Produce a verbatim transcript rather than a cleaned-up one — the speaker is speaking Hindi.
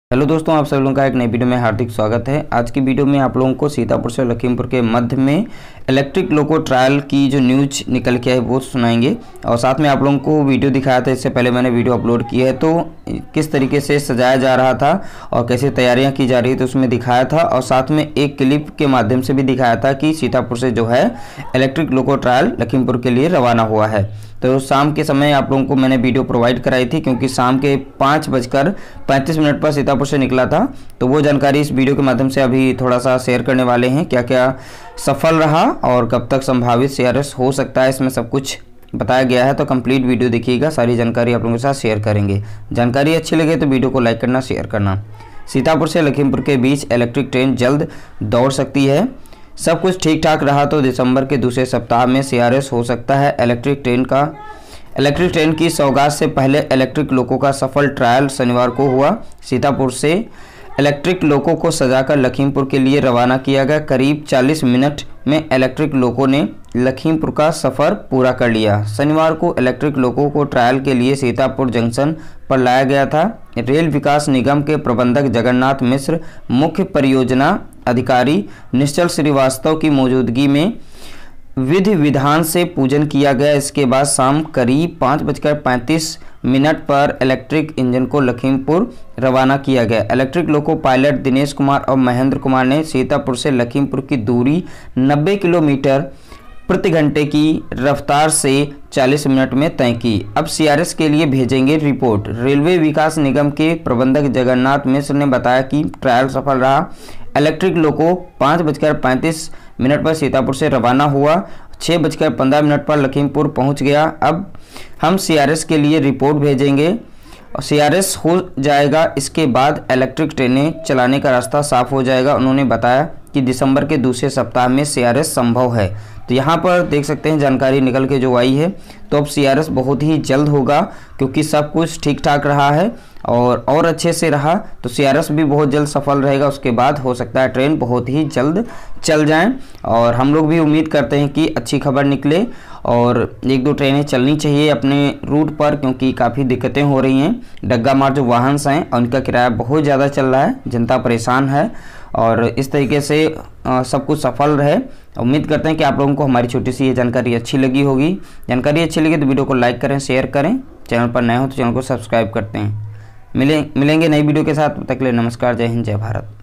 हेलो दोस्तों, आप सब लोगों का एक नई वीडियो में हार्दिक स्वागत है। आज की वीडियो में आप लोगों को सीतापुर से लखीमपुर के मध्य में इलेक्ट्रिक लोको ट्रायल की जो न्यूज निकल के है वो सुनाएंगे और साथ में आप लोगों को वीडियो दिखाया था। इससे पहले मैंने वीडियो अपलोड की है तो किस तरीके से सजाया जा रहा था और कैसे तैयारियां की जा रही थी उसमें दिखाया था और साथ में एक क्लिप के माध्यम से भी दिखाया था कि सीतापुर से जो है इलेक्ट्रिक लोको ट्रायल लखीमपुर के लिए रवाना हुआ है। तो शाम के समय आप लोगों को मैंने वीडियो प्रोवाइड कराई थी क्योंकि शाम के पाँच बजकर पैंतीस मिनट पर सीतापुर से निकला था। तो वो जानकारी इस वीडियो के माध्यम से अभी थोड़ा सा शेयर करने वाले हैं, क्या क्या सफल रहा और कब तक संभावित सीआरएस हो सकता है, इसमें सब कुछ बताया गया है। तो कंप्लीट वीडियो देखिएगा, सारी जानकारी आप लोगों के साथ शेयर करेंगे। जानकारी अच्छी लगे तो वीडियो को लाइक करना, शेयर करना। सीतापुर से लखीमपुर के बीच इलेक्ट्रिक ट्रेन जल्द दौड़ सकती है। सब कुछ ठीक ठाक रहा तो दिसंबर के दूसरे सप्ताह में सीआरएस हो सकता है। इलेक्ट्रिक ट्रेन का इलेक्ट्रिक ट्रेन की सौगात से पहले इलेक्ट्रिक लोको का सफल ट्रायल शनिवार को हुआ। सीतापुर से इलेक्ट्रिक लोको को सजाकर लखीमपुर के लिए रवाना किया गया। करीब चालीस मिनट में इलेक्ट्रिक लोको ने लखीमपुर का सफ़र पूरा कर लिया। शनिवार को इलेक्ट्रिक लोको को ट्रायल के लिए सीतापुर जंक्शन पर लाया गया था। रेल विकास निगम के प्रबंधक जगन्नाथ मिश्र, मुख्य परियोजना अधिकारी निश्चल श्रीवास्तव की मौजूदगी में विधि विधान से पूजन किया गया। इसके बाद शाम करीब पाँच बजकर पैंतीस मिनट पर इलेक्ट्रिक इंजन को लखीमपुर रवाना किया गया। Electric loco pilot Dinesh Kumar और महेंद्र कुमार ने सीतापुर से लखीमपुर की दूरी नब्बे किलोमीटर प्रति घंटे की रफ्तार से चालीस मिनट में तय की। अब सीआरएस के लिए भेजेंगे रिपोर्ट। रेलवे विकास निगम के प्रबंधक जगन्नाथ मिश्र ने बताया कि ट्रायल सफल रहा। इलेक्ट्रिक लोको पाँच बजकर पैंतीस मिनट पर सीतापुर से रवाना हुआ। छः बजकर पंद्रह मिनट पर लखीमपुर पहुंच गया। अब हम सीआरएस के लिए रिपोर्ट भेजेंगे और सीआरएस हो जाएगा। इसके बाद इलेक्ट्रिक ट्रेनें चलाने का रास्ता साफ हो जाएगा। उन्होंने बताया कि दिसंबर के दूसरे सप्ताह में सीआरएस संभव है। तो यहाँ पर देख सकते हैं जानकारी निकल के जो आई है, तो अब सीआरएस बहुत ही जल्द होगा क्योंकि सब कुछ ठीक ठाक रहा है और और अच्छे से रहा तो सीआरएस भी बहुत जल्द सफल रहेगा। उसके बाद हो सकता है ट्रेन बहुत ही जल्द चल जाएं और हम लोग भी उम्मीद करते हैं कि अच्छी खबर निकले और एक दो ट्रेनें चलनी चाहिए अपने रूट पर क्योंकि काफ़ी दिक्कतें हो रही हैं। डग्गा मार जो वाहन हैं उनका किराया बहुत ज़्यादा चल रहा है, जनता परेशान है और इस तरीके से आ, सब कुछ सफल रहे। उम्मीद करते हैं कि आप लोगों को हमारी छोटी सी ये जानकारी अच्छी लगी होगी। जानकारी अच्छी लगी तो वीडियो को लाइक करें, शेयर करें। चैनल पर नए हो तो चैनल को सब्सक्राइब करते हैं। मिले मिलेंगे नई वीडियो के साथ। तब तक के लिए नमस्कार, जय हिंद, जय भारत।